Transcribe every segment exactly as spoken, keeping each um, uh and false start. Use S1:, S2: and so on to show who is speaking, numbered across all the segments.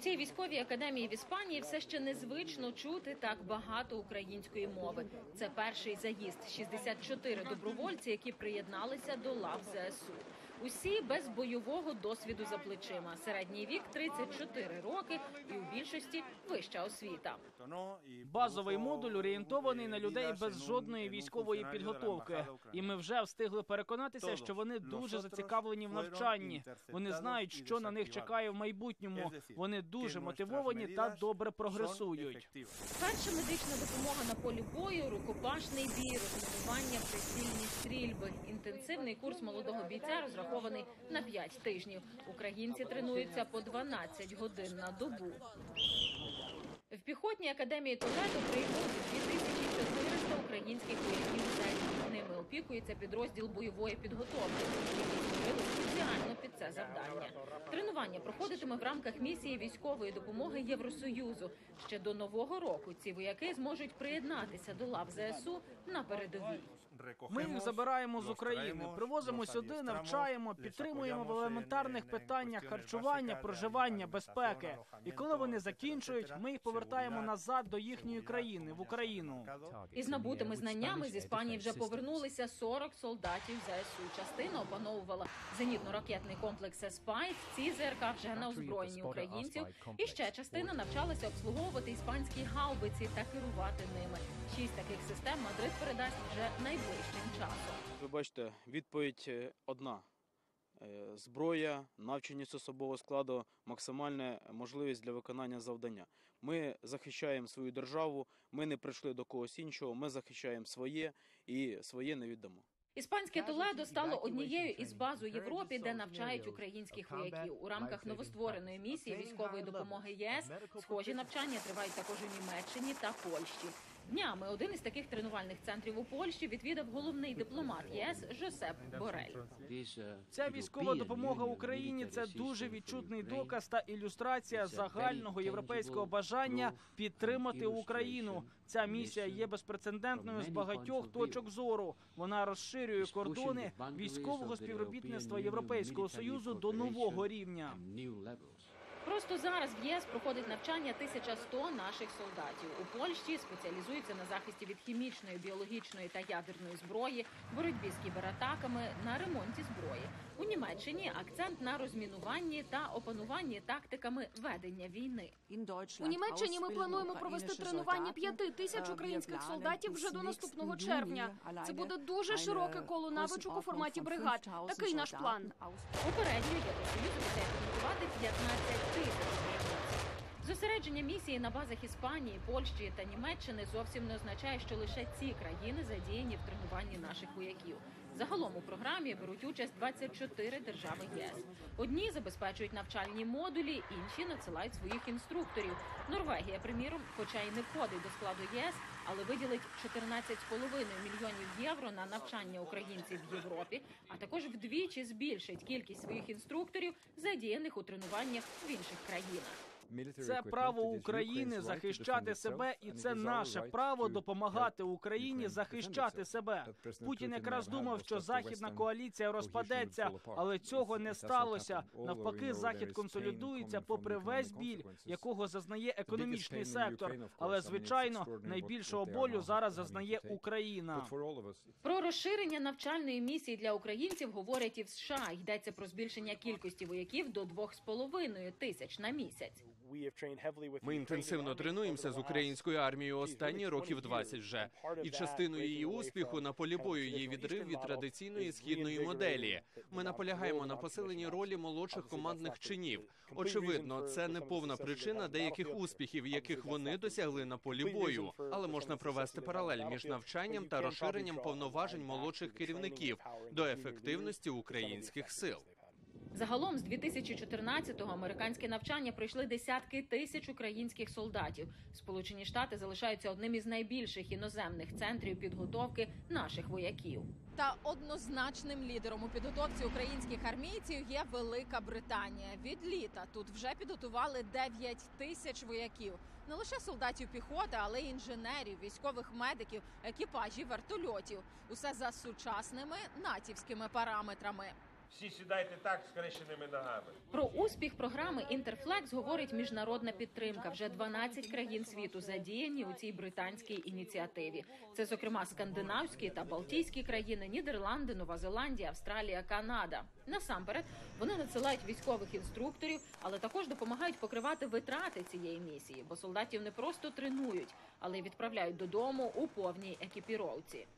S1: цій військовій академії в Іспанії все ще незвично чути так багато української мови. Це перший заїзд. шістдесят чотири добровольці, які приєдналися до лав ЗСУ. Усі без бойового досвіду за плечима. Середній вік – тридцять чотири роки і у більшості вища освіта.
S2: Базовий модуль орієнтований на людей без жодної військової підготовки. І ми вже встигли переконатися, що вони дуже зацікавлені в навчанні. Вони знають, що на них чекає в майбутньому. Вони дуже мотивовані та добре прогресують.
S1: Перша медична допомога на полі бою, рукопашний бій, розмінування, прицільні стрільби. Інтенсивний курс молодого бійця розрахований на п'ять тижнів. Українці тренуються по дванадцять годин на добу. В піхотній академії Толедо приймуть дві тисячі чотириста українських вояків за рік. Ними опікується підрозділ бойової підготовки, який створили спеціально під це завдання. Тренування проходитиме в рамках місії військової допомоги Євросоюзу. Ще до Нового року ці вояки зможуть приєднатися до лав ЗСУ на передовій.
S2: Ми їх забираємо з України, привозимо сюди, навчаємо, підтримуємо в елементарних питаннях харчування, проживання, безпеки. І коли вони закінчують, ми їх повертаємо назад до їхньої країни, в Україну.
S1: Із набутими знаннями з Іспанії вже повернулися сорок солдатів ЗСУ. Частина опановувала зенітно-ракетний комплекс «Еспайс», ці ЗРК вже на озброєнні українців. І ще частина навчалася обслуговувати іспанські гаубиці та керувати ними. Шість таких систем Мадрид передасть вже найближчим часом.
S3: Ви бачите, відповідь одна. Зброя, навченість особового складу, максимальна можливість для виконання завдання. Ми захищаємо свою державу, ми не прийшли до когось іншого, ми захищаємо своє і своє не віддамо.
S1: Іспанське Толедо стало однією із баз у Європі, де навчають українських вояків. У рамках новоствореної місії військової допомоги ЄС схожі навчання тривають також у Німеччині та Польщі. Днями один із таких тренувальних центрів у Польщі відвідав головний дипломат ЄС Жосеп Борель.
S2: Ця військова допомога Україні – це дуже відчутний доказ та ілюстрація загального європейського бажання підтримати Україну. Ця місія є безпрецедентною з багатьох точок зору. Вона розширює кордони військового співробітництва Європейського Союзу до нового рівня.
S1: Просто зараз в ЄС проходить навчання тисяча сто наших солдатів. У Польщі спеціалізуються на захисті від хімічної, біологічної та ядерної зброї, боротьбі з кібератаками, на ремонті зброї. У Німеччині акцент на розмінуванні та опануванні тактиками ведення війни.
S4: У Німеччині ми плануємо провести тренування п'яти тисяч українських солдатів вже до наступного червня. Це буде дуже широке коло навичок у форматі бригад. Такий наш план.
S1: Попередньо Євросоюз обіцяє підготувати п'ятнадцять тисяч українців. Зосередження місії на базах Іспанії, Польщі та Німеччини зовсім не означає, що лише ці країни задіяні в тренуванні наших вояків. Загалом у програмі беруть участь двадцять чотири держави єс. Одні забезпечують навчальні модулі, інші надсилають своїх інструкторів. Норвегія, приміром, хоча й не входить до складу єс, але виділить чотирнадцять з половиною мільйонів євро на навчання українців в Європі, а також вдвічі збільшить кількість своїх інструкторів, задіяних у тренуваннях в інших країнах.
S2: Це право України захищати себе, і це наше право допомагати Україні захищати себе. Путін якраз думав, що західна коаліція розпадеться, але цього не сталося. Навпаки, Захід консолідується попри весь біль, якого зазнає економічний сектор. Але, звичайно, найбільшого болю зараз зазнає Україна.
S1: Про розширення навчальної місії для українців говорять і в США. Йдеться про збільшення кількості вояків до двох з половиною тисяч на місяць.
S5: Ми інтенсивно тренуємося з українською армією останні років двадцять вже. І частиною її успіху на полі бою є відрив від традиційної східної моделі. Ми наполягаємо на посиленні ролі молодших командних чинів. Очевидно, це не повна причина деяких успіхів, яких вони досягли на полі бою. Але можна провести паралель між навчанням та розширенням повноважень молодших керівників до ефективності українських сил.
S1: Загалом з дві тисячі чотирнадцятого американське навчання пройшли десятки тисяч українських солдатів. Сполучені Штати залишаються одним із найбільших іноземних центрів підготовки наших вояків. Та однозначним лідером у підготовці українських армійців є Велика Британія. Від літа тут вже підготували дев'ять тисяч вояків. Не лише солдатів піхоти, але й інженерів, військових медиків, екіпажів вертольотів. Усе за сучасними натівськими параметрами.
S6: Всі сідайте так, скрещеними ногами.
S1: Про успіх програми «Інтерфлекс» говорить міжнародна підтримка. Вже дванадцять країн світу задіяні у цій британській ініціативі. Це, зокрема, скандинавські та балтійські країни, Нідерланди, Нова Зеландія, Австралія, Канада. Насамперед, вони надсилають військових інструкторів, але також допомагають покривати витрати цієї місії, бо солдатів не просто тренують, але й відправляють додому у повній екіпіровці.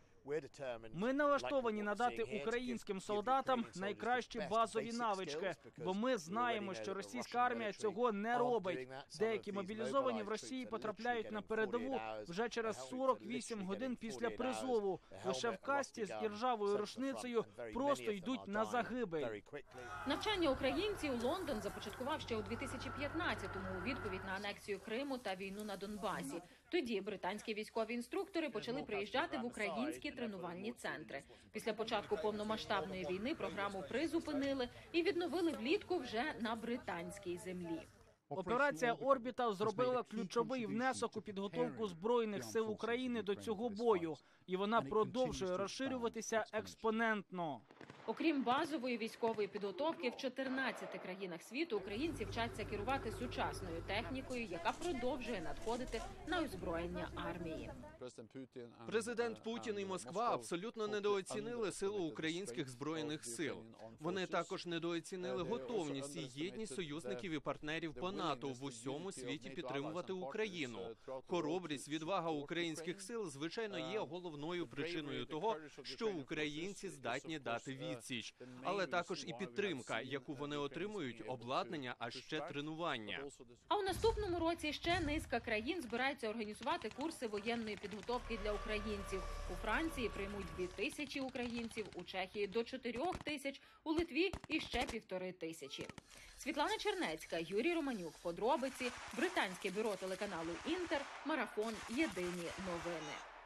S2: Ми налаштовані надати українським солдатам найкращі базові навички, бо ми знаємо, що російська армія цього не робить. Деякі мобілізовані в Росії потрапляють на передову вже через сорок вісім годин після призову. Лише в касті з іржавою рушницею просто йдуть на загибель.
S1: Навчання українців Лондон започаткував ще у дві тисячі п'ятнадцятому у відповідь на анексію Криму та війну на Донбасі. Тоді британські військові інструктори почали приїжджати в українські тренувальні центри. Після початку повномасштабної війни програму призупинили і відновили влітку вже на британській землі.
S2: Операція «Орбітал» зробила ключовий внесок у підготовку Збройних сил України до цього бою, і вона продовжує розширюватися експонентно.
S1: Окрім базової військової підготовки, в чотирнадцяти країнах світу українці вчаться керувати сучасною технікою, яка продовжує надходити на озброєння армії.
S5: Президент Путін і Москва абсолютно недооцінили силу українських збройних сил. Вони також недооцінили готовність і єдність союзників і партнерів по НАТО в усьому світі підтримувати Україну. Хоробрість, відвага українських сил, звичайно, є головною причиною того, що українці здатні дати відсіч. Але також і підтримка, яку вони отримують, обладнання, а ще тренування.
S1: А у наступному році ще низка країн збираються організувати курси воєнної підготовки для українців. У Франції приймуть дві тисячі українців, у Чехії до чотирьох тисяч, у Литві іще півтори тисячі. Світлана Чернецька, Юрій Романюк. Подробиці. Британське бюро телеканалу «Інтер». Марафон. Єдині новини.